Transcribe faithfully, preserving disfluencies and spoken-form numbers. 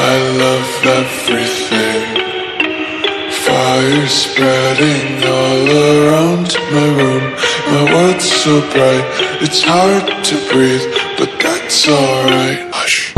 I love everything. Fire spreading all around my room. My world's so bright, it's hard to breathe, but that's alright. Hush.